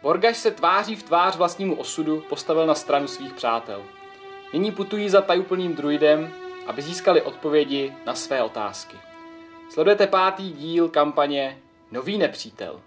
Borgaš se tváří v tvář vlastnímu osudu postavil na stranu svých přátel. Nyní putují za tajuplným druidem, aby získali odpovědi na své otázky. Sledujete 5. díl kampaně Nový nepřítel.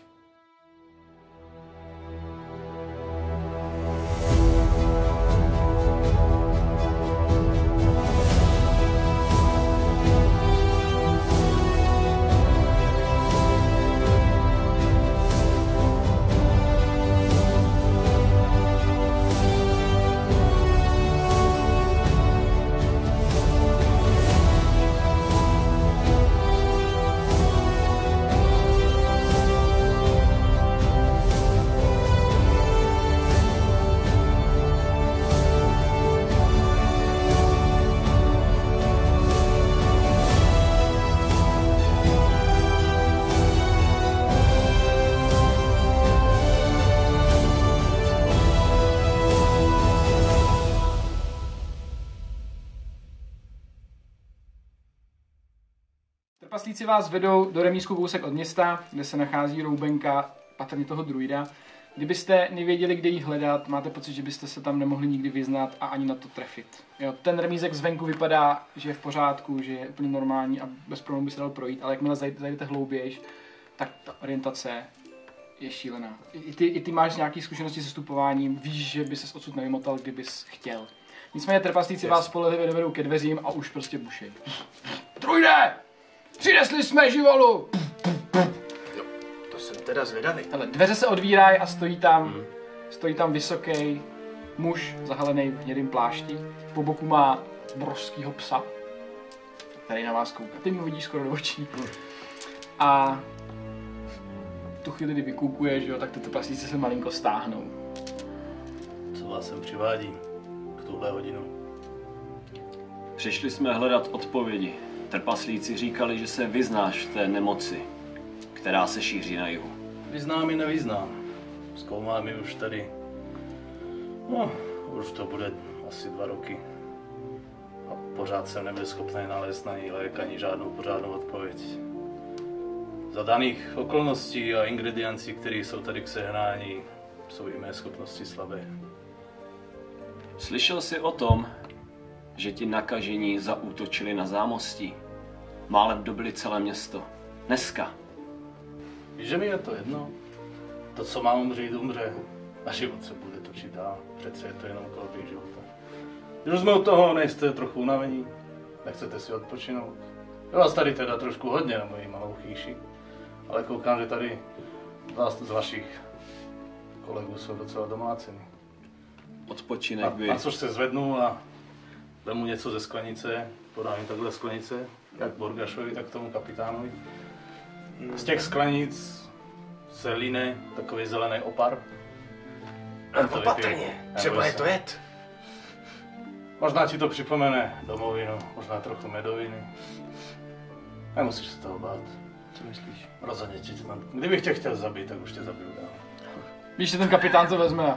Trpaslíci vás vedou do remízku kousek od města, kde se nachází roubenka, patrně toho druida. Kdybyste nevěděli, kde jí hledat, máte pocit, že byste se tam nemohli nikdy vyznat a ani na to trefit. Jo, ten remízek zvenku vypadá, že je v pořádku, že je úplně normální a bez problémů by se dal projít, ale jakmile zajdete hlouběji, tak ta orientace je šílená. I ty máš nějaké zkušenosti se stupováním, víš, že by ses odsud nevymotal, kdybys chtěl. Nicméně trpaslíci vás spolehlivě dovedou ke dveřím a už prostě bušej. Druide! Přinesli jsme živolu! No, to jsem teda zvědavý. Hele, dveře se odvírají a stojí tam vysoký muž zahalený v hnědým plášti. Po boku má obrovskýho psa, který na vás kouká. Ty mu vidíš skoro do očí. A v tu chvíli, kdy vykoukuje, že jo, tak tyto paslíci se malinko stáhnou. Co vás sem přivádí k tuhle hodinu? Přišli jsme hledat odpovědi. Trpaslíci říkali, že se vyznáš v té nemoci, která se šíří na jihu. Vyznám i nevyznám. Zkoumám ji už tady. No, už to bude asi 2 roky. A pořád jsem nebyl schopný nalézt na ní lék ani žádnou pořádnou odpověď. Za daných okolností a ingrediencí, které jsou tady k sehnání, jsou i mé schopnosti slabé. Slyšel jsi o tom, že ti nakažení zaútočili na zámostí? Málem dobili celé město. Dneska. Víš, že mi je to jedno? To, co má umřít, umře. A život se bude točit dál. Přece je to jenom koloběh života. Když jsme od toho nejste trochu unavení, nechcete si odpočinout. Je vás tady teda trošku hodně na mojí malou chýši. Ale koukám, že tady 2 z vašich kolegů jsou docela domácení. Odpočinek by... Na což se zvednu a vemu něco ze sklenice, podám jim takhle sklenice, jak Borgašovi, tak tomu kapitánovi. Z těch sklenic se líne takový zelený opar. Opatrně, třeba je to jed. Možná ti to připomene domovinu, možná trochu medoviny. Nemusíš se toho bát. Co myslíš? Rozhodně ti to tam... Kdybych tě chtěl zabít, tak už tě zabiju dál. Víš, že ten kapitán to vezme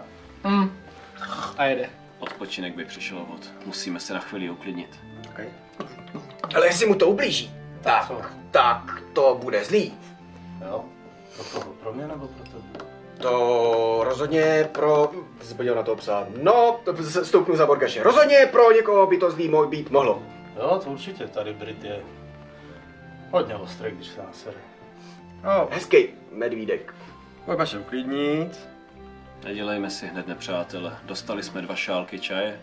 a jede. Odpočinek by přišel vod. Musíme se na chvíli uklidnit. Okay. Ale jestli mu to ublíží, tak to bude zlý. Jo? Pro mě nebo pro tebe? To rozhodně pro... Jsi podíval na toho psa. No, to stoupnu za Borgaše. Rozhodně pro někoho by to zlý být mohlo. Jo, to určitě. Tady Brit je hodně ostrý, když se nasere. No. Hezký medvídek. Pojďme se uklidnit. Nedělejme si hned nepřátele. Dostali jsme 2 šálky čaje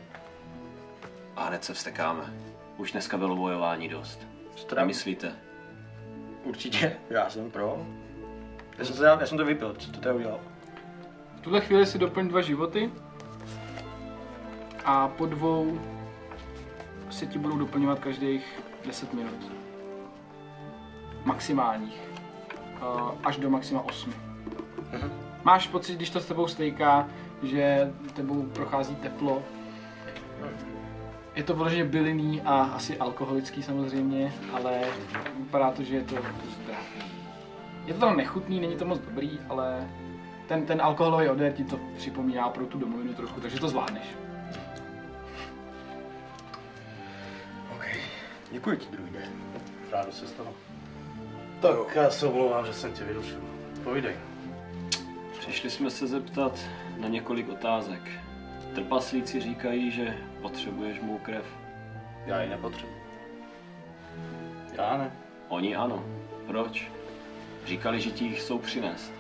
a hned se vztekáme. Už dneska bylo bojování dost. Nemyslíte? Určitě, já jsem pro. Já jsem to vypil, co to teda udělal? V tuhle chvíli si doplň 2 životy a po 2 se ti budou doplňovat každých 10 minut. Maximálních. Až do maxima 8. Máš pocit, když to s tebou stejká, že tebou prochází teplo. Je to vyloženě bylinný a asi alkoholický samozřejmě, ale vypadá to, že je to zdravý. Je to tam nechutný, není to moc dobrý, ale ten alkoholový odér ti to připomíná pro tu domovinu trochu, takže to zvládneš. OK, děkuji ti, druide. Rádo se stalo. Tak já se omlouvám, že jsem tě vyrušil. Povídej. Přišli jsme se zeptat na několik otázek. Trpaslíci říkají, že potřebuješ mou krev. Já ji nepotřebuji. Já ne. Oni ano. Proč? Říkali, že ti ji chcou přinést.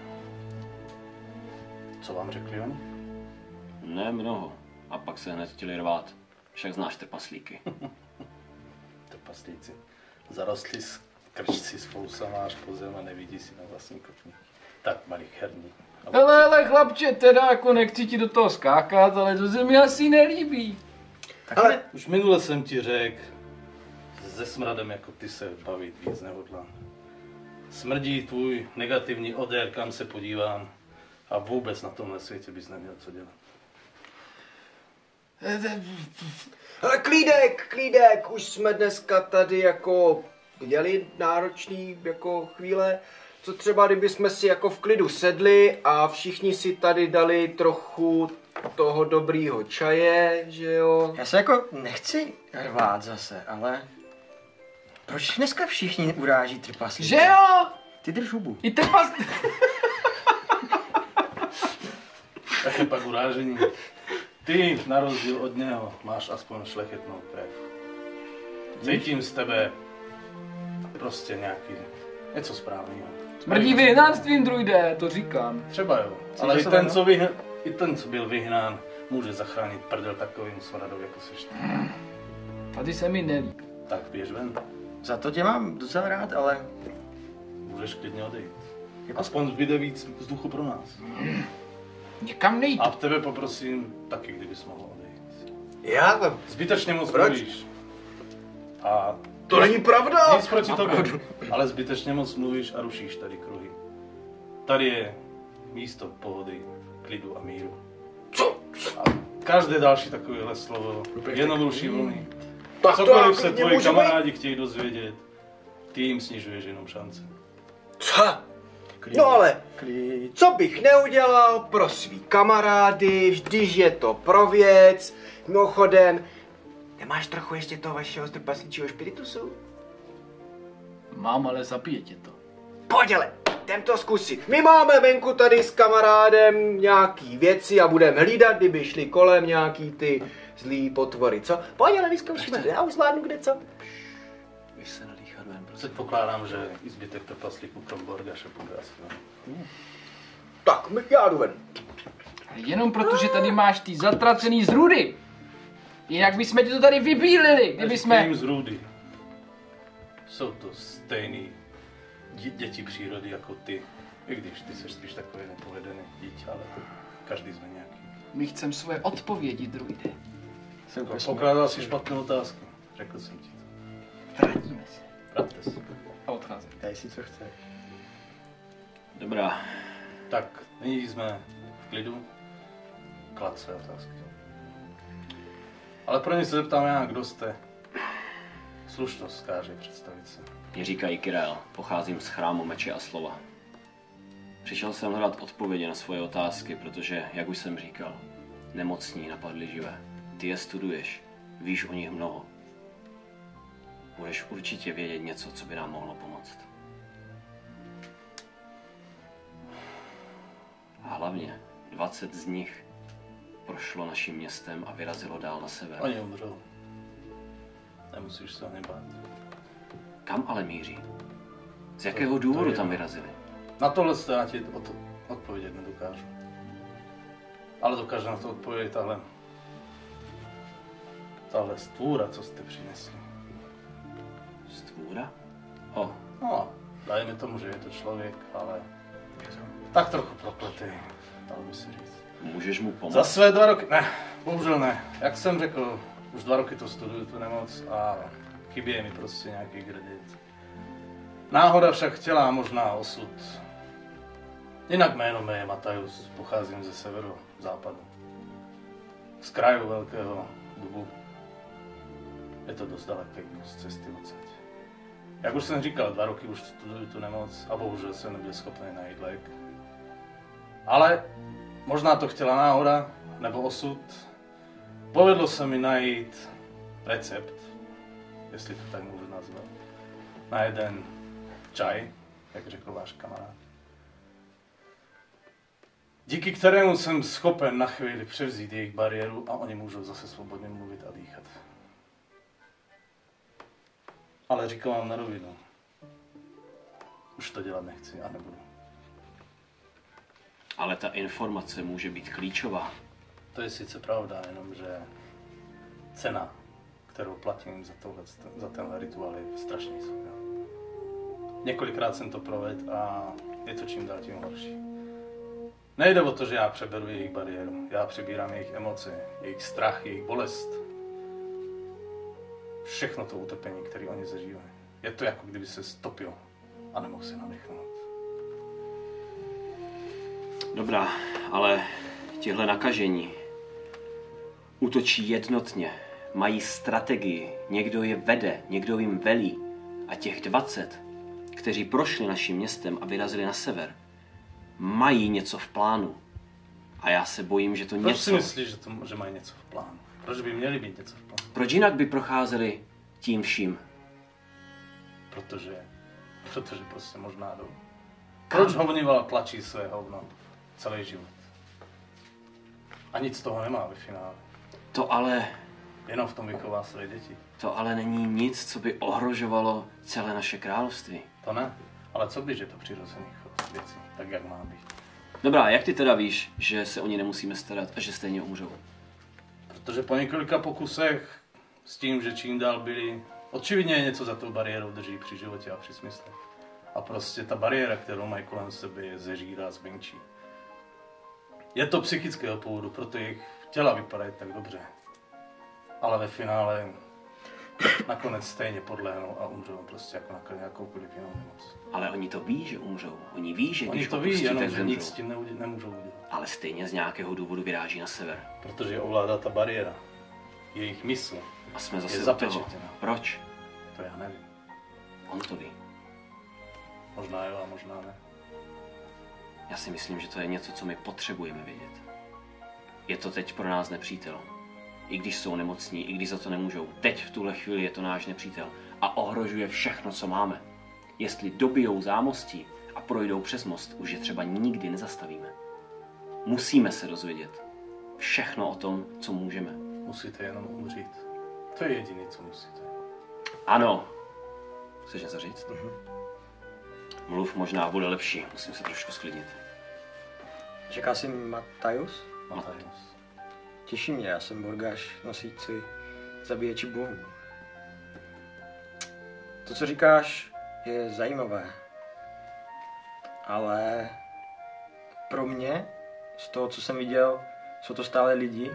Co vám řekli oni? Ne mnoho. A pak se hned chtěli rvát. Však znáš trpaslíky. Trpaslíci. Zarostli s krčci s fousama až po zem a nevidí si na vlastní kotník. Tak malicherní. Hele, chlapče, teda jako nechci ti do toho skákat, ale to se mi asi nelíbí. Ale Už minule jsem ti řekl, se smradem jako ty se bavit víc nehodlám. Smrdí tvůj negativní odér, kam se podívám. A vůbec na tomhle světě bys neměl co dělat. Ale klídek, už jsme dneska tady jako měli náročný jako chvíle. Co třeba, kdyby jsme si jako v klidu sedli a všichni si tady dali trochu toho dobrýho čaje, že jo? Já se jako nechci rvát zase, ale proč dneska všichni uráží trpaslíky? Že jo? Ty drž hubu. I trpas... Tak je pak urážení. Ty, na rozdíl od něho, máš aspoň šlechetnou krev. Cítím z tebe prostě něco správného. Smrdí vyhnánstvím, druide, to říkám. Třeba jo, ale i ten, co byl vyhnán, může zachránit prdel takovým smradou, jako seš ty. Tady se mi nelíbí. Tak běž ven, Za to tě mám docela rád, ale můžeš klidně odejít. Aspoň zbyde víc vzduchu pro nás. Někam nejít. A v tebe poprosím taky, kdybys mohl odejít. Já? Zbytečně moc Proč? mluvíš. A To není pravda! nic proti tobě, ale zbytečně moc mluvíš a rušíš tady kruhy. Tady je místo pohody, klidu a míru. Co? A každé další takovéhle slovo jenom ruší vlny. Tak to Cokoliv já se klidně tvoji můžu kamarádi chtějí dozvědět, ty jim snižuješ jenom šance. Co? No ale, klid. co bych neudělal pro svý kamarády, vždyť je to pro věc. Mimochodem, nemáš trochu ještě toho vašeho trpaslíčího špiritusu? Mám, ale zapije tě to. Pojď ale, jdem to zkusit. My máme venku tady s kamarádem nějaký věci a budeme hlídat, kdyby šli kolem nějaký ty zlý potvory, co? Pojď ale, vyzkoušíme, já už zvládnu kde co. Běž se nadýchat ven, prosím. Předpokládám, že i zbytek trpaslíků krom Borgaše půjde asi ven. Tak, já jdu ven. Jenom protože tady máš ty zatracený zrůdy. Jinak bychom ti to tady vybílili, kdyby jsme... Tím z Rudy. Jsou to stejný děti přírody jako ty. I když ty jsi spíš takový nepovedený dítě, ale každý jsme nějaký. My chceme svoje odpovědi, druide. Pokládal si špatnou otázku. Řekl jsem ti to. Vrátíme se. Vraťte se. A odcházíme. Dej si co chceš. Dobrá. Tak, nyní jsme v klidu. Klad své otázky. Ale pro ně se zeptám já, kdo jste. Slušnost zkáže představit se. Mě říkají Kyrael, pocházím z chrámu meče a slova. Přišel jsem hledat odpovědi na svoje otázky, protože, jak už jsem říkal, nemocní napadli živé. Ty je studuješ, víš o nich mnoho. Budeš určitě vědět něco, co by nám mohlo pomoct. A hlavně 20 z nich prošlo naším městem a vyrazilo dál na sever. Oni umřou. Nemusíš se o ně bát. Kam ale míří? Z jakého důvodu je tam jedno. vyrazili? Na tohle já ti odpovědět nedokážu. Ale dokáže na to odpovědět tahle stvůra, co jste přinesli. Stvůra? No, dajme tomu, že je to člověk, ale tak trochu prokletý, dalo by se říct. Můžeš mu pomoct? Za své 2 roky, ne, bohužel ne. Jak jsem řekl, už 2 roky to studuju, tu nemoc a chybí mi prostě nějaký kredit. Náhoda však chtěla, možná osud. Jinak jméno mé je Matajus, pocházím ze severozápadu. Z kraju velkého dubu. Je to dost daleký kus cesty odsaď. Jak už jsem říkal, 2 roky už studuju tu nemoc a bohužel jsem nebyl schopný najít lék. Ale možná to chtěla náhoda, nebo osud. Povedlo se mi najít recept, jestli to tak můžu nazvat, na jeden čaj, jak řekl váš kamarád. díky kterému jsem schopen na chvíli převzít jejich bariéru a oni můžou zase svobodně mluvit a dýchat. Ale říkám vám na rovinu, už to dělat nechci a nebudu. Ale ta informace může být klíčová. To je sice pravda, jenomže cena, kterou platím za tenhle rituál, je strašně vysoká. Několikrát jsem to provedl a je to čím dál tím horší. Nejde o to, že já přeberu jejich bariéru. Já přebírám jejich emoce, jejich strach, jejich bolest. Všechno to utrpení, které oni zažívají. Je to jako kdyby se stopil a nemohl se nadechnout. Dobrá, ale tihle nakažení útočí jednotně, mají strategii, někdo je vede, někdo jim velí. A těch 20, kteří prošli naším městem a vyrazili na sever, mají něco v plánu. A já se bojím, že to Proč něco... si myslíš, že mají něco v plánu? Proč by měli být něco v plánu? Proč jinak by procházeli tím vším? Protože prostě možná jdou. Proč hovnivala tlačí své hovno celý život? A nic z toho nemá ve finále. To ale... Jenom v tom vychová své děti. To ale není nic, co by ohrožovalo celé naše království. To ne. Ale co když je to přirozený chod věcí, tak jak má být? Dobrá, jak ty teda víš, že se o ně nemusíme starat a že stejně umřou? Protože po několika pokusech s tím, že čím dál byli, očividně něco za tou bariérou drží při životě a při smyslu. A prostě ta bariéra, kterou mají kolem sebe, je zežírá, zmenší. Je to psychického původu, proto jejich těla vypadají tak dobře. Ale ve finále nakonec stejně podlehnou a umřou prostě jako na jakoukoliv jinou nemoc. Ale oni to ví, že umřou. Oni ví, že Oni když to ví, opustí, jenom tak že zemřou. nic s tím nemůžou udělat. Ale stejně z nějakého důvodu vyráží na sever. Protože je ovládá ta bariéra. Jejich mysl. A jsme zase Je u toho. zapečetěna. Proč? To já nevím. On to ví. Možná jo a možná ne. Já si myslím, že to je něco, co my potřebujeme vědět. Je to teď pro nás nepřítel. I když jsou nemocní, i když za to nemůžou. Teď v tuhle chvíli je to náš nepřítel. A ohrožuje všechno, co máme. Jestli dobijou zámostí a projdou přes most, už je třeba nikdy nezastavíme. Musíme se dozvědět všechno o tom, co můžeme. Musíte jenom umřít. To je jediné, co musíte. Ano. Chceš něco říct? Mluv, možná bude lepší. Musím se trošku sklidnit. Čeká si Matajus? Matajus. Těší mě, já jsem Borgáš, nosící zabíječi bohů. To, co říkáš, je zajímavé. Ale pro mě, z toho, co jsem viděl, jsou to stále lidi,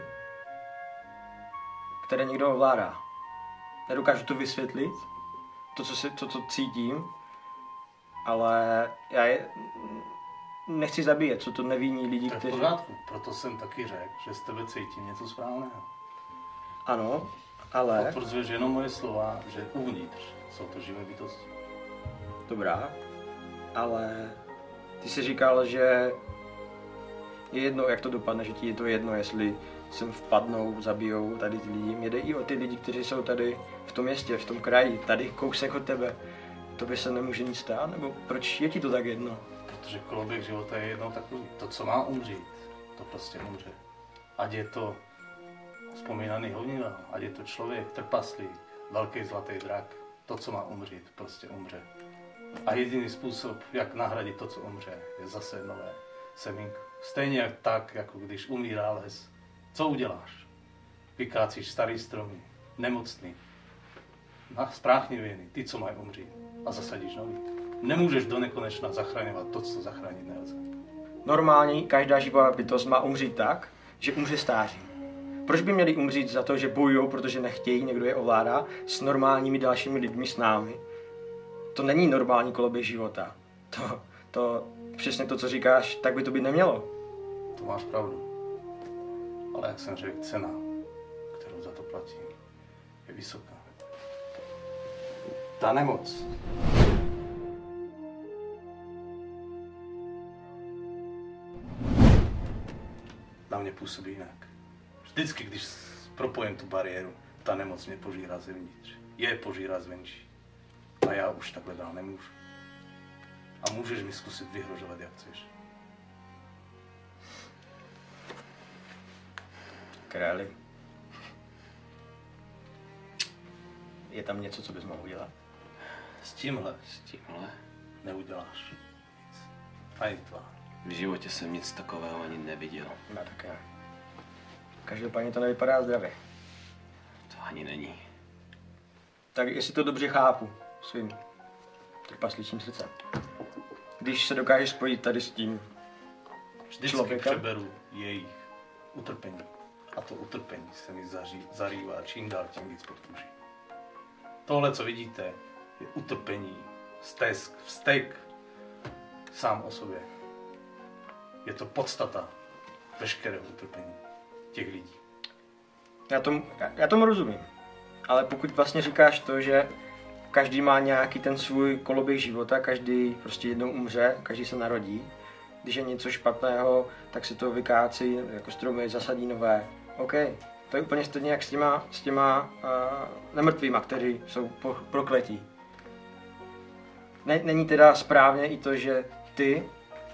které někdo ovládá. Nedokážu to vysvětlit, to, co cítím, ale já je nechci zabíjet, jsou to nevinní lidi, To je v kteří... pořádku, proto jsem taky řekl, že z tebe cítím něco správného. Ano, ale... Potvrzuješ jenom moje slova, že uvnitř jsou to živé bytosti. Dobrá, ale ty jsi říkal, že je jedno, jak to dopadne, že ti je to jedno, jestli sem vpadnou, zabijou tady ty lidi. Mě jde i o ty lidi, kteří jsou tady v tom městě, v tom kraji, tady kousek od tebe. Tobě se nemůže nic stát, nebo proč je ti to tak jedno? Protože koloběh života je jednou takový. To, co má umřít, to prostě umře. Ať je to vzpomínaný hovnina, ať je to člověk, trpaslík, velký zlatý drak. To, co má umřít, prostě umře. A jediný způsob, jak nahradit to, co umře, je zase nové semínko. Stejně jak tak, jako když umírá les. Co uděláš? Vykácíš starý stromy, nemocný, spráchnivěný, ty, co mají umřít, a zasadíš nový. Nemůžeš do nekonečna zachraňovat to, co zachránit nelze. Normální, každá živá bytost má umřít tak, že umře stáří. Proč by měli umřít za to, že bojují, protože nechtějí, někdo je ovládá, s normálními dalšími lidmi, s námi? To není normální koloběh života. To přesně to, co říkáš, tak by to být nemělo. To máš pravdu. Ale jak jsem řekl, cena, kterou za to platím, je vysoká. Ta nemoc. Na mě působí jinak. Vždycky, když propojím tu bariéru, ta nemoc mě požírá zevnitř. Je požírá zvenčí. A já už takhle dál nemůžu. A můžeš mi zkusit vyhrožovat, jak chceš. Králi. Je tam něco, co bys mohl udělat? S tímhle Tímhle? neuděláš nic. Ani tvá. V životě jsem nic takového ani neviděl. No tak já. Každopádně to nevypadá zdravě. To ani není. Tak jestli to dobře chápu svým trpasličím srdcem. Když se dokážeš spojit tady s tím Vždycky člověkem, přeberu jejich utrpení. A to utrpení se mi zarývá čím dál tím víc pod kůži. Tohle, co vidíte, je utrpení, stesk, vztek sám o sobě. Je to podstata veškerého utrpení těch lidí. já tomu rozumím. Ale pokud vlastně říkáš to, že každý má nějaký ten svůj koloběh života, každý prostě jednou umře, každý se narodí. Když je něco špatného, tak se to vykácí, jako stromy, zasadí nové. OK, to je úplně stejně jak s těma nemrtvýma, kteří jsou prokletí. Není teda správně i to, že ty,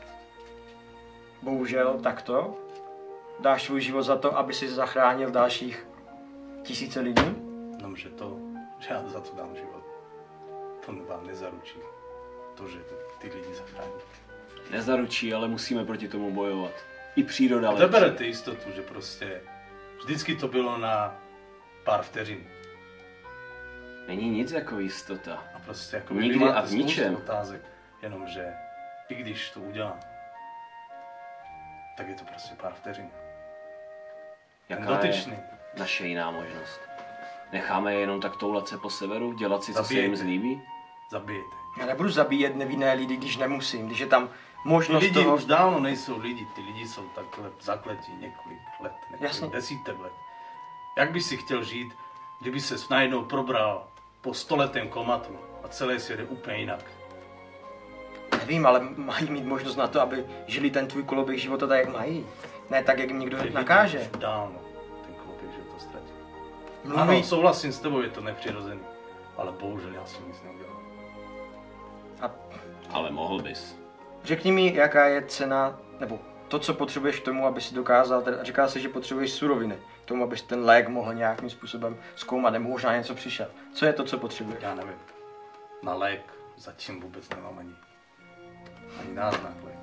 bohužel takto, dáš svůj život za to, aby si zachránil dalších tisíce lidí? Jenomže to, že já za to dám život, to vám nezaručí to, že ty lidi zachrání. Nezaručí, ale musíme proti tomu bojovat. I příroda A léčí. berete jistotu, že prostě vždycky to bylo na pár vteřin. Není nic jako jistota. A prostě jako Nikdy vy máte a v ničem. spoustu otázek, jenomže i když to udělám, tak je to prostě pár vteřin. Jaká Dotyčný. je naše jiná možnost? Necháme je jenom tak toulat se po severu, dělat si, co se jim zlíbí? Zabijete. Já nebudu zabíjet nevinné lidi, když nemusím, když je tam možnost Lidi toho... už dávno nejsou lidi, ty lidi jsou takhle zakletí několik let, Jasně. desítek let. Jak bys si chtěl žít, kdyby ses najednou probral po 100letém komatu a celé svět je úplně jinak? Nevím, ale mají mít možnost na to, aby žili ten tvůj koloběh života tak, jak mají. Ne tak, jak jim někdo Ty lidi nakáže. už dávno ten koloběh života ztratil. Mluví. Ano, souhlasím s tebou, je to nepřirozený, ale bohužel já jsem nic neudělal. A Ale mohl bys. řekni mi, jaká je cena, nebo to, co potřebuješ k tomu, aby si dokázal, říká se, že potřebuješ suroviny, k tomu, abys ten lék mohl nějakým způsobem zkoumat, nebo možná něco přišel. Co je to, co potřebuješ? Já nevím. Na lék zatím vůbec nemám ani náznak léku.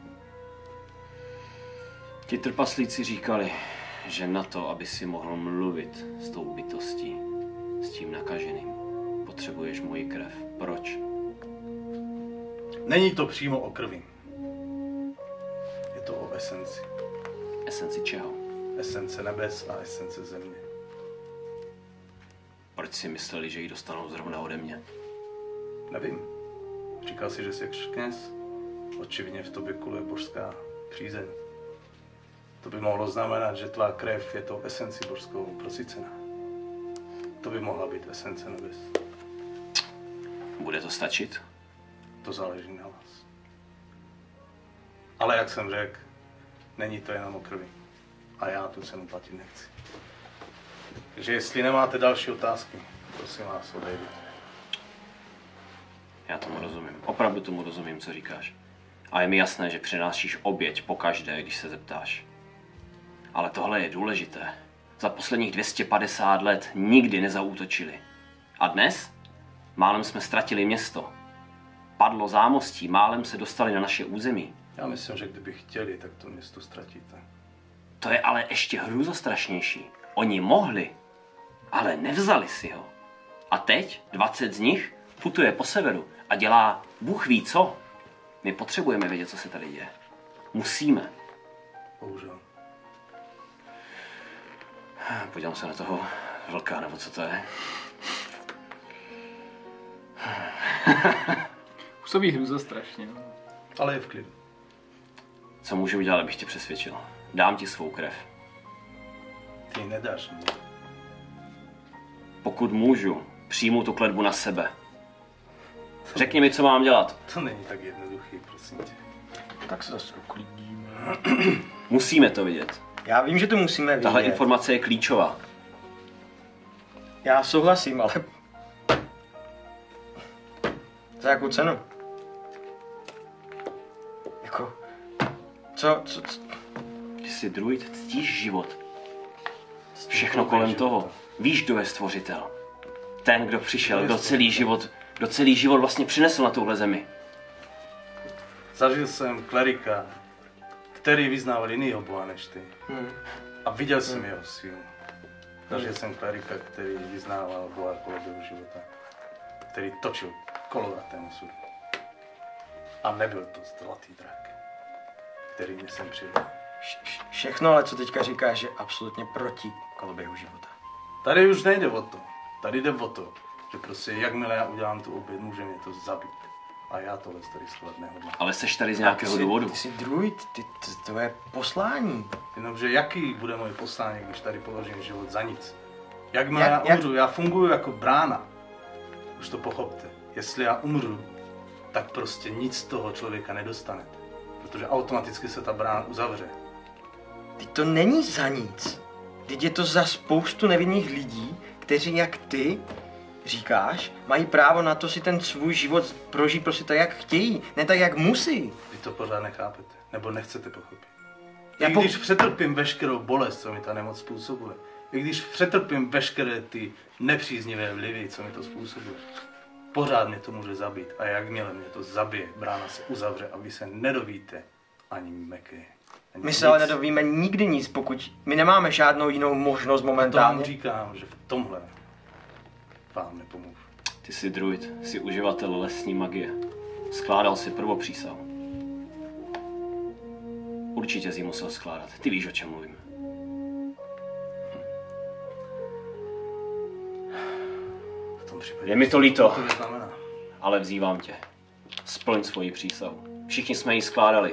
Ti trpaslíci říkali, že na to, aby si mohl mluvit s tou bytostí, s tím nakaženým, potřebuješ moji krev. Proč? Není to přímo o krvi. Je to o esenci. Esenci čeho? Esence nebes a esence země. Proč si mysleli, že ji dostanou zrovna ode mě? Nevím. Říkal si, že jsi kněz. Očividně v tobě kuluje božská přízeň. To by mohlo znamenat, že tvá krev je tou esenci božskou prosycená. To by mohla být esence nebes. Bude to stačit? To záleží na vás. Ale jak jsem řekl, není to jenom o krvi. A já tu cenu platit nechci. Takže jestli nemáte další otázky, prosím vás, odejděte. Já tomu rozumím. Opravdu tomu rozumím, co říkáš. A je mi jasné, že přinášíš oběť pokaždé, když se zeptáš. Ale tohle je důležité. Za posledních 250 let nikdy nezaútočili. A dnes? Málem jsme ztratili město. Padlo zámostí, málem se dostali na naše území. Já myslím, že kdyby chtěli, tak to město ztratíte. To je ale ještě hrůzostrašnější. Oni mohli, ale nevzali si ho. A teď 20 z nich putuje po severu a dělá Bůh ví co. My potřebujeme vědět, co se tady děje. Musíme. Bohužel. Podívám se na toho vlka, nebo co to je. Působí hrůzostrašně. No. Ale je v klidu. Co můžu udělat, abych tě přesvědčil? Dám ti svou krev. Ty nedáš mě. Pokud můžu, přijmu tu kletbu na sebe. Řekni mi, co mám dělat. To není tak jednoduchý, prosím tě. Tak se zase uklidíme. Musíme to vidět. Já vím, že to musíme vidět. Tahle informace je klíčová. Já souhlasím, ale... Za jakou cenu? Jako... Co? Ty jsi druid, ctíš život. Všechno kolem toho. Víš, kdo je stvořitel. Ten, kdo přišel, kdo celý život vlastně přinesl na tuhle zemi. Zažil jsem klerika, který vyznával jinýho boha než ty. A viděl jsem jeho sílu. Zažil jsem klerika, který vyznával boha koloběhu života. Který točil kolovratem osudu. A nebyl to zlatý drak, který mě sem přivedl. Všechno, ale co teďka říkáš, je absolutně proti koloběhu života. Tady už nejde o to. Tady jde o to, že prostě jakmile já udělám tu oběd, může mě to zabít. A já tohle tady schovat nehodlám. Ale seš tady z nějakého důvodu. Ty jsi druid, to je poslání. Jenomže jaký bude moje poslání, když tady položím život za nic? Jakmile já umřu, já funguji jako brána. Už to pochopte. Jestli já umřu, tak prostě nic z toho člověka nedostanete. Protože automaticky se ta brána uzavře. Teď to není za nic. Teď je to za spoustu nevinných lidí, kteří jak ty říkáš, mají právo na to si ten svůj život prožít prostě tak, jak chtějí, ne tak, jak musí. Vy to pořád nechápete, nebo nechcete pochopit. I když přetrpím veškerou bolest, co mi ta nemoc způsobuje, i když přetrpím veškeré ty nepříznivé vlivy, co mi to způsobuje, pořád mě to může zabít. A jakmile mě to zabije, brána se uzavře a vy se nedovíte ani meké. My se ale nedovíme nikdy nic, pokud my nemáme žádnou jinou možnost momentálně. Tomu říkám, že v tomhle vám nepomůžu. Ty jsi druid, jsi uživatel lesní magie. Skládal si prvopřísahu. Určitě jsi ji musel skládat. Ty víš, o čem mluvím. V tom případě Je mi to líto, to znamená. ale vzývám tě. Splň svoji přísahu. Všichni jsme ji skládali.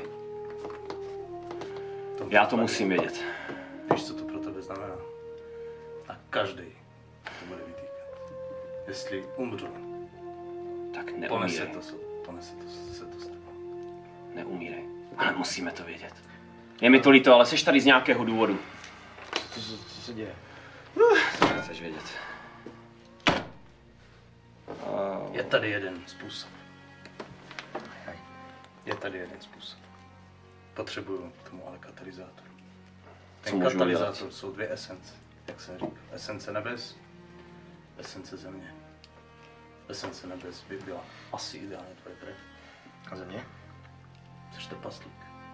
Já to musím vědět. Víš, co to pro tebe znamená? A každý to bude vytýkat. Jestli umřu, Tak ponese neumírej. se to s tebou. Neumírej. Ale musíme to vědět. Je mi to líto, ale jsi tady z nějakého důvodu. Co se děje? Co chceš vědět? Je tady jeden způsob. Je tady jeden způsob. Potřebuju k tomu ale katalyzátor. Co Ten můžu katalyzátor udělat? jsou dvě esence, jak jsem říkal. Esence nebes, esence země. Esence nebes by byla asi ideálně tvoje krev. A země? Jsi trpaslík.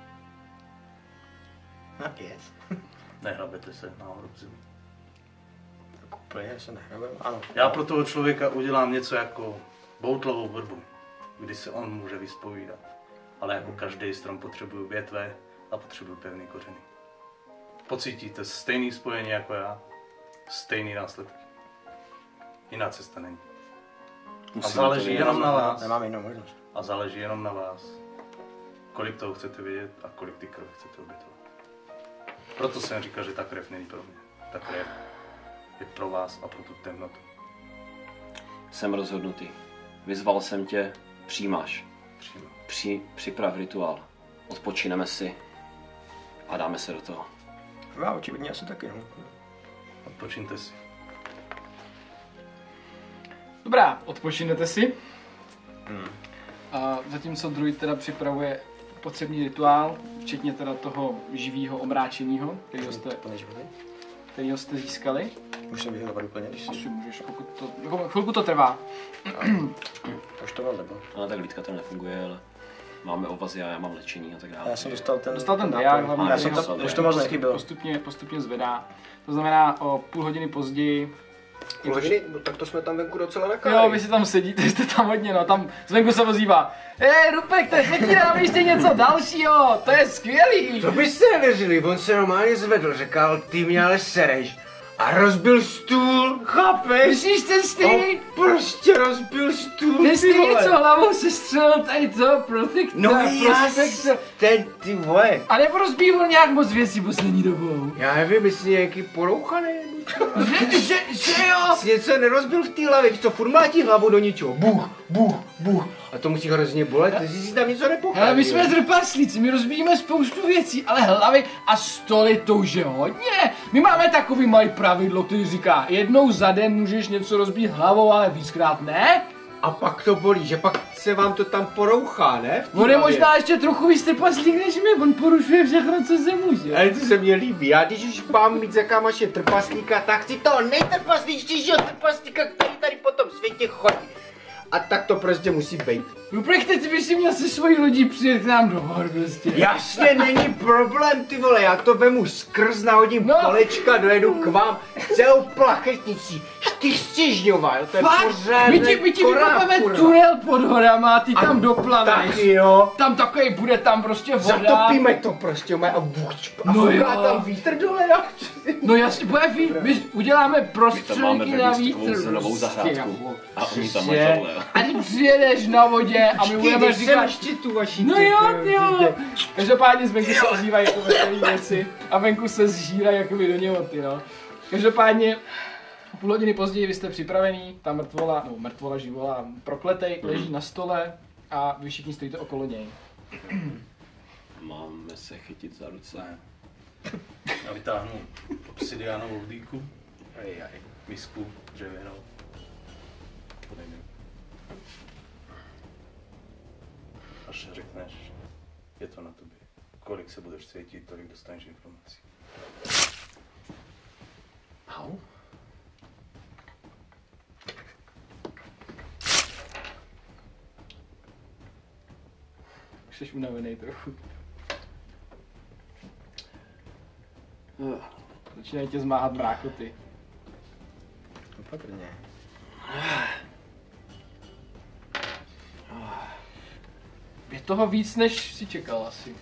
No, yes. Nehrabete se náhodou v zemi. Tak úplně se nehrabem, ano. Já pro toho člověka udělám něco jako boutlavou vrbu, kdy se on může vyspovídat. Ale jako každý strom potřebuje větve a potřebuje pevný kořeny. Pocítíte stejný spojení jako já, stejný následky. Jiná cesta není. A záleží jenom na vás. Nemáme jinou možnost. A záleží jenom na vás, kolik toho chcete vědět a kolik ty krve chcete obětovat. Proto jsem říkal, že ta krev není pro mě. Ta krev je pro vás a pro tu temnotu. Jsem rozhodnutý. Vyzval jsem tě, přijímáš. Přímo. Připrav rituál. Odpočineme si a dáme se do toho. Já očividně asi taky, no. Odpočiňte si. Dobrá, odpočinete si. A zatímco druid teda připravuje potřebný rituál, včetně teda toho živýho omráčeného, kterýho jste získali. Už se vyhledat úplně, když si... Asi můžeš, pokud to, jako chvilku to trvá. Už to mám nebo? Ale tak lidka to nefunguje, ale máme ovazy a já mám lečení a tak dále. Já jsem dostal ten diák, hlavně já jsem to, už to moc nechybilo. Postupně zvedá. To znamená o půl hodiny později. Půl hodiny? No, tak to jsme tam venku docela nakáli. Jo, vy si tam sedíte, jste tam hodně, no, tam zvenku se ozývá. Rupek, to je pěkný, dáme ještě něco dalšího, to je skvělý. To byste nevěřili, on se normálně zvedl, řekl, ty mě ale sereš. A rozbil stůl, chápeš? Myslíš ten stýl? Prostě rozbil stůl, Ten ty stýl vole. něco hlavou se střelil tady to, protektor, No prospektor. ten, ty vole. A nebo rozbíval nějak moc věcí poslední dobou. Já nevím, jestli nějaký porouchaný. Že jo? Jsi něco nerozbil v té hlavě, co furt mlátí hlavu do ničeho. Buch. A to musí hrozně bolet, ty si tam něco nepochází. Hele, my jsme trpaslíci, my rozbíjíme spoustu věcí, ale hlavy a stoly to už je hodně. My máme takový malý pravidlo, který říká, jednou za den můžeš něco rozbít hlavou, ale víckrát ne. A pak to bolí, že pak se vám to tam porouchá, ne? On je možná ještě trochu víc trpaslík než my, on porušuje všechno, co se může. Ale to se mně líbí, já když už mám mít za kámoše trpaslíka, tak chci toho nejtrpaslíčtějšího trpaslíka, který tady po tom světě chodí. A tak to prostě musí být. Ruprecht, ty by si měl se svojí lodí přijet k nám do hor prostě. Jasně, není problém, ty vole, já to vemu skrz, nahodím kolečka, dojedu k vám celou plachetnicí, 4stěžňová, jo, to je pořádný my ti vykopeme tunel pod horama a ty tam doplaveš. Tak jo. Tam takový bude tam prostě voda. Zatopíme to prostě, a fouká tam vítr dole, jo. No jasně, my uděláme prostředky na vítr. Novou zahrádku. A oni tam mají tohle. A ty přijedeš na vodě a my budeme říkat... ještě tu vaši No jo. Každopádně z venku se ozývají jako veselý věci a venku se zžírají jakoby do něhoty, no. Každopádně půl hodiny později vy jste připravený, ta mrtvola živola prokletej, leží na stole a vy všichni stojíte okolo něj. Máme se chytit za ruce. Já vytáhnu obsidiánovou dýku, misku dřevěnou. Podej mi. Až řekneš, je to na tobě. Kolik se budeš světit, tolik dostaneš informací. Au. Už jsi unavený trochu. Začínají tě zmáhat brákoty. Opatrně. Je toho víc, než si čekal asi.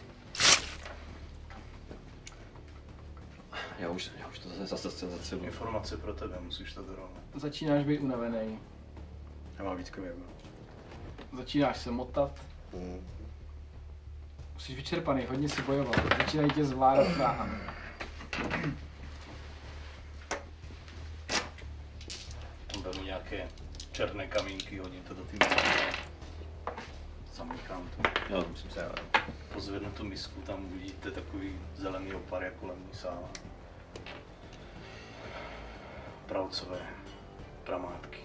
Já už to zase za celou. Informace pro tebe, musíš to dorovnat. Začínáš být unavený. Já mám víc jako. Začínáš se motat. Jsi vyčerpaný, hodně si bojoval. Začínají tě zvládat váhami. Tam beru nějaké černé kamínky, hodím to do té misky. Zamíchám to. Jo, musím se. Pozvednu tu misku, tam uvidíte takový zelený opar jako lemní sála. Pravcové pramátky.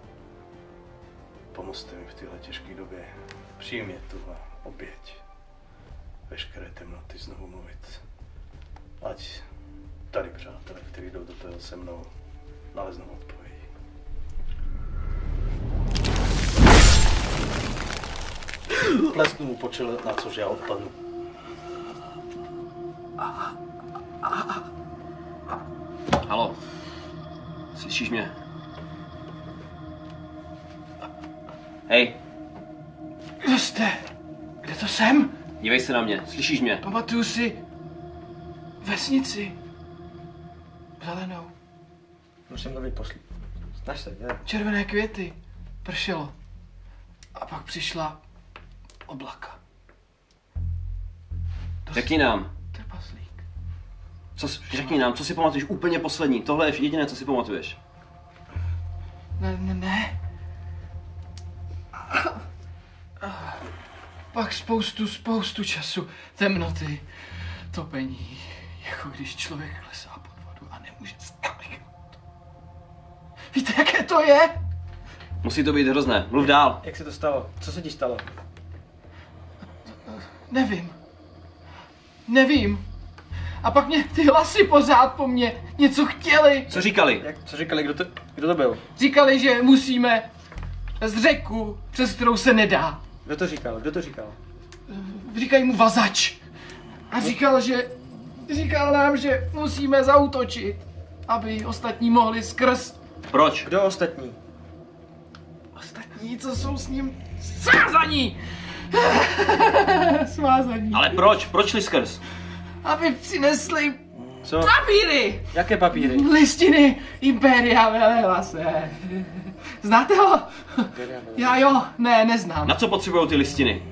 Pomozte mi v téhle těžké době přijmět tuhle oběť. Veškeré temnoty znovu mluvit. Ať tady přátelé, kteří jdou do toho se mnou, naleznou odpověď. Plesknu mu po čele, na což já odpadnu. Halo, slyšíš mě? Hej, Kdo jste? Kde to jsem? dívej se na mě, slyšíš mě? Pamatuju si vesnici. Zelenou. Musím to být poslít. Snaž se, je. Červené květy. Pršelo. A pak přišla oblaka. Řekni nám, Trpaslík. řekni nám, co si pamatuješ úplně poslední, tohle je jediné, co si pamatuješ. Ne. Pak spoustu času, temnoty, topení, jako když člověk klesá pod vodu a nemůže vstáhnout. Víte, jaké to je? Musí to být hrozné, mluv dál. Jak se to stalo? Co se ti stalo? Nevím. A pak mě ty hlasy pořád po mně něco chtěli. Co říkali? Co říkali, kdo to byl? Říkali, že musíme z řeku, přes kterou se nedá. Kdo to říkal? Říkají mu vazač. A říkal nám, že musíme zaútočit, aby ostatní mohli skrz. Proč? Kdo ostatní? Ostatní, co jsou s ním svázaní. Svázaní. Ale proč? Proč šli skrz? Aby přinesli Co? papíry. Jaké papíry? Listiny Impéria Velelase. Znáte ho? Já jo, neznám. Na co potřebují ty listiny?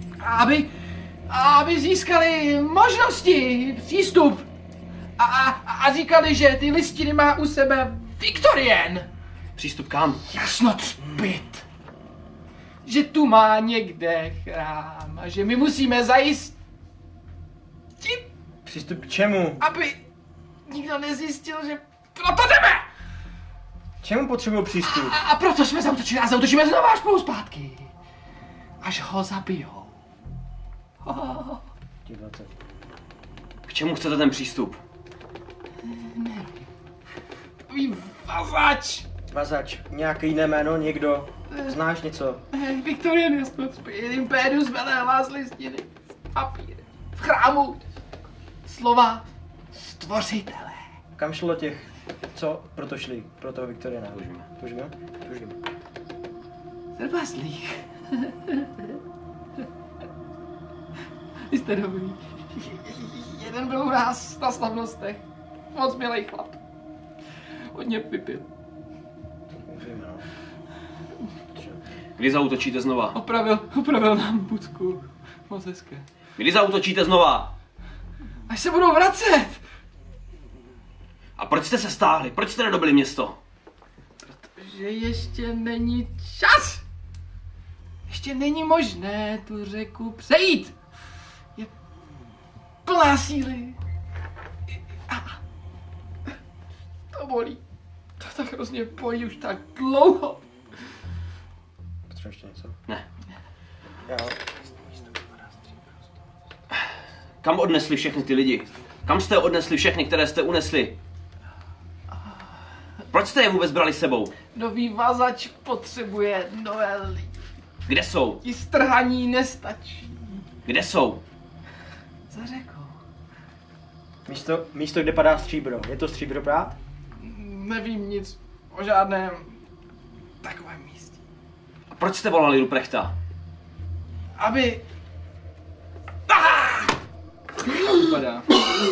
Aby získali možnosti, přístup. A říkali, že ty listiny má u sebe Victorien. Přístup kam? Jasno třpit. Že tu má někde chrám a že my musíme zajistit, Přístup k čemu? aby nikdo nezjistil, že proto jdeme. Čemu potřebuji přístup? A proto jsme zautočili a zautočíme znovu až půl zpátky. Až ho zabijou. Těch 20. K čemu chcete ten přístup? Vy vazač. Vazač, nějaké jiné jméno, někdo? Znáš něco? Victorian Imperius velevá z listiny. Papír. V chrámu. Slova stvořitele. Kam šlo těch, co proto šli? Pro toho Viktoriana? Tužíme. Trpaslík. Vy jste dobrý. Jeden byl u nás na slavnostech. Moc milej chlap. Hodně vypil. Kdy zaútočíte znova? Opravil nám budku. Moc hezké. Kdy zaútočíte znova? Až se budou vracet. A proč jste se stáhli? Proč jste nedobili město? Protože ještě není čas. Ještě není možné tu řeku přejít. Je plná síly. To bolí. To tak hrozně bolí už tak dlouho. Potřebuješ ještě něco? Ne. Jo. Kam odnesli všechny ty lidi? Kam jste odnesli všechny, které jste unesli? Proč jste je vůbec brali sebou? Nový vazač potřebuje nové lidi. Kde jsou? Ti strhaní nestačí. Kde jsou? Za řekou. Místo, kde padá stříbro. Je to stříbro brát? Nevím nic o žádném takovém místě. A proč jste volali Ruprechta? Aby... Upadá.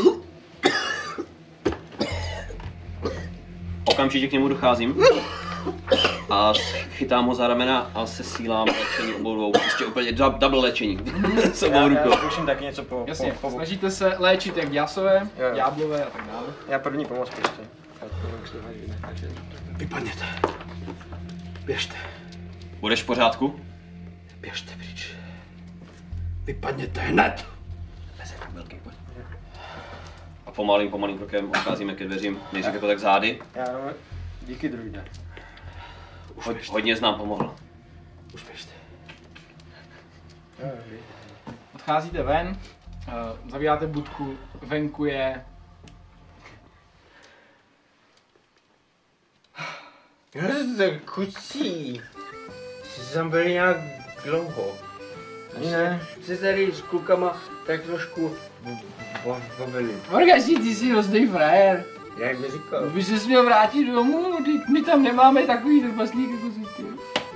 Okamžitě k němu docházím a chytám ho za ramena a sesílám léčení obou dvou. Prostě úplně double léčení s obou rukou. Já zkouším taky něco po... Jasně, po snažíte se léčit jak děsové, Jo. ďáblové a tak dále. Já první pomoc prostě. Vypadněte. Běžte. Budeš v pořádku? Běžte pryč. Vypadněte hned. A pomalým krokem odcházíme ke dveřím. Nejdřív jako tak zády. Já jenom... Díky, druide. Hodně z nám pomohl. Už běžte. Odcházíte ven, zavíráte budku, venku je... Kucí. Jsi tam byl nějak dlouho. Ne. Jsi tady s klukama tak trošku bavili. Morgaši, ty jsi hrozný frajer. Jak mi říkal. By ses měl vrátit domů, my tam nemáme takový trpaslík jako jsi ty.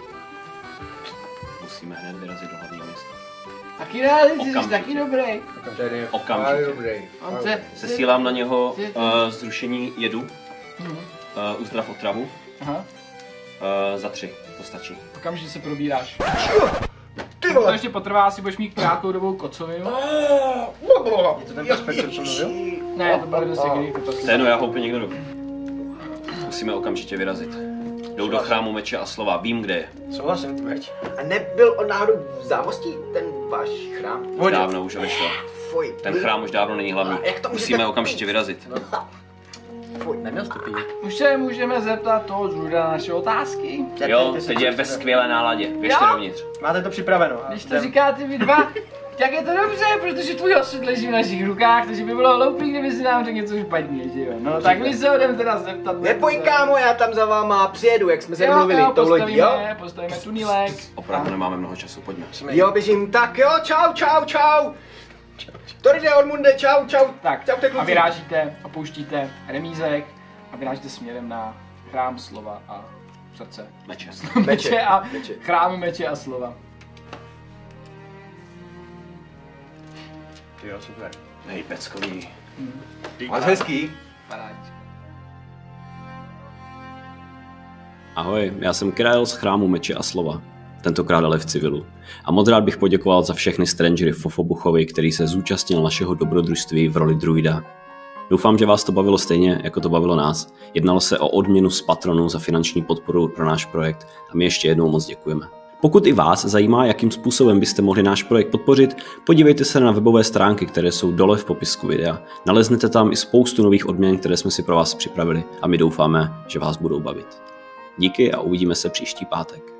Musíme hned vyrazit do hlavního města. Taky rád, ty jsi Okamžitě. taky dobrý. Ten je Okamžitě. fakt dobrý. On se... Sesílám na něho zrušení jedu, uzdrav otravu, Aha, Uh, za 3, to stačí. okamžitě se probíráš. Ty To vole! ještě potrvá, asi budeš mít krátkou dobou kocovinu. Je to ten perspektor, co mluvil? Ne, to bude zase jiný trpaslík. To je jedno, já ho úplně někdo jdu. Musíme okamžitě vyrazit. Jdou do chrámu meče a slova, vím, kde je. Souhlasím, veď. A nebyl on náhodou v zámosti ten váš chrám? Už dávno už odešel. Fuj. Ten chrám už dávno není hlavní. A jak to můžete- Musíme okamžitě vyrazit. Fuj. Neměl jsi to pít. Už se můžeme zeptat toho druida na naše otázky. Jo, teď je ve skvělé náladě. Běžte Jo? dovnitř. Máte to připraveno. Když to říkáte vy dva, tak je to dobře, protože tvůj osud leží v našich rukách, takže by bylo hloupý, kdyby si nám řekl něco špatně, že jo? No tak my se jdeme teda zeptat. Neboj kámo, já tam za váma přijedu, jak jsme se domluvili, tou lodí, jo? Postavíme tunelek. Opravdu nemáme mnoho času, pojďme. Jo, běžím, tak jo, čau. To jde Ormunde, čau. Tak, Čau, a vyrážíte, opouštíte remízek a vyrážíte směrem na chrám slova a srdce. Meče. Meče a Meče. chrám meče a slova. Jo, super. Hej, peckový. Máš hezký. Paráč. Ahoj, já jsem Kirael z chrámu meče a slova. Tentokrát ale v civilu. A moc rád bych poděkoval za všechny strangery v Fofobuchovi, který se zúčastnil našeho dobrodružství v roli druida. Doufám, že vás to bavilo stejně, jako to bavilo nás. Jednalo se o odměnu z patronu za finanční podporu pro náš projekt a my ještě jednou moc děkujeme. Pokud i vás zajímá, jakým způsobem byste mohli náš projekt podpořit, podívejte se na webové stránky, které jsou dole v popisku videa. Naleznete tam i spoustu nových odměn, které jsme si pro vás připravili a my doufáme, že vás budou bavit. Díky a uvidíme se příští pátek.